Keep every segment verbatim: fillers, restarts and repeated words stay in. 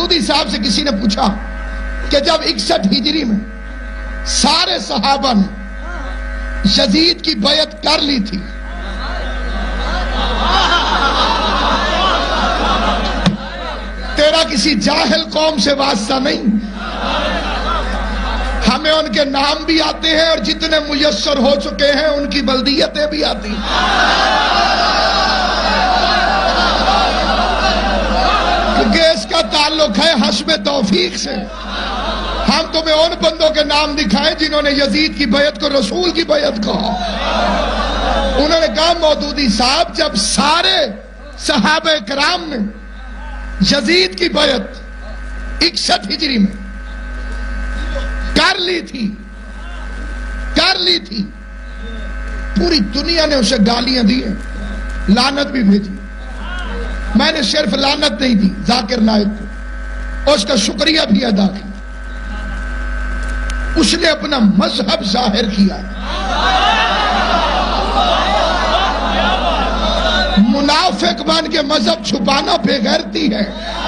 مودودی صاحب سے کسی نے پوچھا کہ جب اکسٹھ ہجری میں سارے صحابہ نے یزید کی بیعت کر لی تھی، تیرا کسی جاہل قوم سے واسطہ نہیں، ہمیں ان کے نام بھی آتے ہیں اور جتنے میسر ہو چکے ہیں ان کی بلدیتیں بھی آتی ہیں، کیونکہ اس کا تعلق ہے حسب توفیق سے۔ ہم تمہیں ان بندوں کے نام دکھائیں جنہوں نے یزید کی بیعت کو رسول کی بیعت کہا۔ انہوں نے کہا مودودی صاحب جب سارے صحابہ کرام نے یزید کی بیعت اکسٹھ ہجری میں کر لی تھی کر لی تھی پوری دنیا نے اسے گالیاں دی ہیں، لعنت بھی بھیجی، میں نے صرف لعنت نہیں دی ذاکر نائک کو، اس کا شکریہ بھی ادا کیا، اس نے اپنا مذہب ظاہر کیا ہے۔ منافق بن کے مذہب چھپانا بے غیرتی ہے،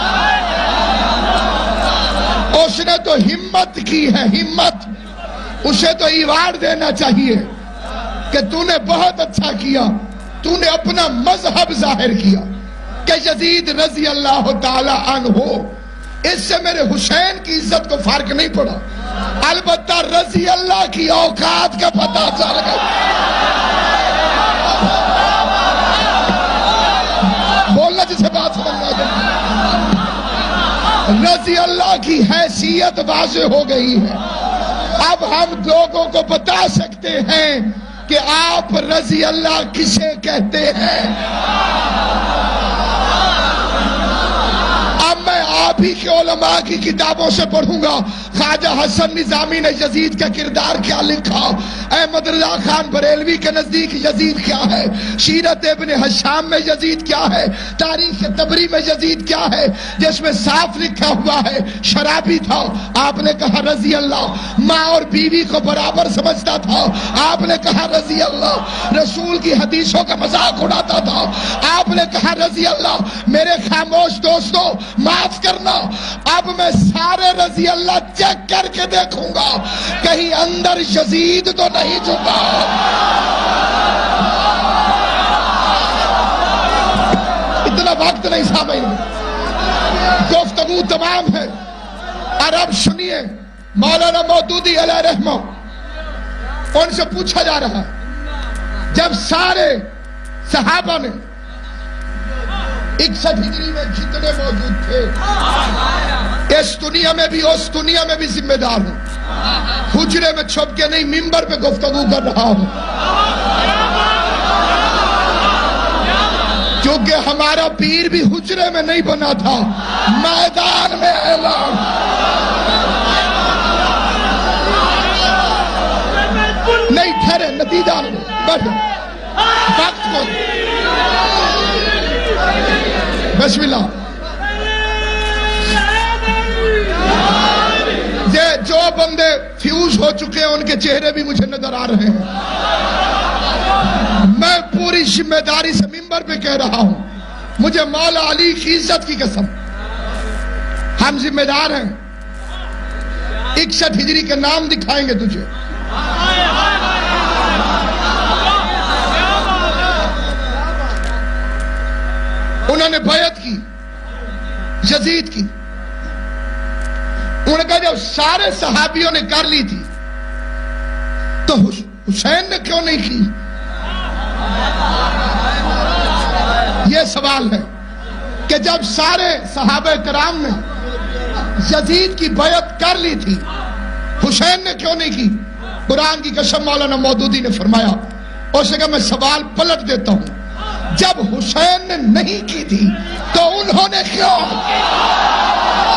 اس نے تو ہمت کی ہے، ہمت، اسے تو ایوارڈ دینا چاہیے کہ تو نے بہت اچھا کیا، تو نے اپنا مذہب ظاہر کیا کہ یزید رضی اللہ تعالی عنہ، اس سے میرے حسین کی عزت کو فرق نہیں پڑا، البتہ رضی اللہ کی اوقات کا پتہ چل گیا۔ بولنا جسے بات سمجھنا ہے، رضی اللہ کی حیثیت واضح ہو گئی ہے، اب ہم لوگوں کو بتا سکتے ہیں کہ آپ رضی اللہ کسے کہتے ہیں۔ اب میں آپ ہی کے علماء کی کتابوں سے پڑھوں گا خواجہ حسن نظامی نے یزید کا کردار کیا لکھا، احمد رضا خان بریلوی کے نزدیک یزید کیا ہے، سیرت ابن حشام میں یزید کیا ہے، تاریخ طبری میں یزید کیا ہے، جس میں صاف لکھا ہوا ہے شرابی تھا، آپ نے کہا رضی اللہ، ماں اور بیوی کو برابر سمجھتا تھا، آپ نے کہا رضی اللہ، رسول کی حدیثوں کا مذاق اڑاتا تھا، آپ نے کہا رضی اللہ۔ میرے خاموش دوستو معاف کرنا، اب میں سارے رضی اللہ چیک کر کے دیکھوں گا کہیں اندر یزید تو نہیں چھپا۔ اتنا وقت نہیں سامعین، گفتگو تمام ہے، اور اب سنیے مولانا مودودی علیہ رحمہ، ان سے پوچھا جا رہا ہے جب سارے صحابہ نے اکسٹھ ہجری میں جتنے موجود تھے، اس دنیا میں بھی اس دنیا میں بھی ذمہ دار ہوں، حجرے میں چھپ کے نہیں منبر پہ گفتگو کر رہا ہوں، کیونکہ ہمارا پیر بھی حجرے میں نہیں بنا تھا، میدان میں اعلان۔ نہیں ٹھہرے، نتیجہ بڑھ وقت کو بسم اللہ۔ یہ جو بندے فیوز ہو چکے ہیں ان کے چہرے بھی مجھے نظر آ رہے ہیں، میں پوری ذمہ داری سے منبر پہ کہہ رہا ہوں، مجھے مولا علی کی عزت کی قسم، ہم ذمہ دار ہیں، اکسٹھ ہجری کے نام دکھائیں گے تجھے، انہوں نے بیعت کی یزید کی، انہوں نے کہا جب سارے صحابیوں نے کر لی تھی تو حسین نے کیوں نہیں کی؟ یہ سوال ہے کہ جب سارے صحابہ کرام نے یزید کی بیعت کر لی تھی حسین نے کیوں نہیں کی؟ قرآن کی قسم مولانا مودودی نے فرمایا، اس نے کہا میں سوال پلٹ دیتا ہوں، جب حسین نے نہیں کی تھی تو انہوں نے کیوں؟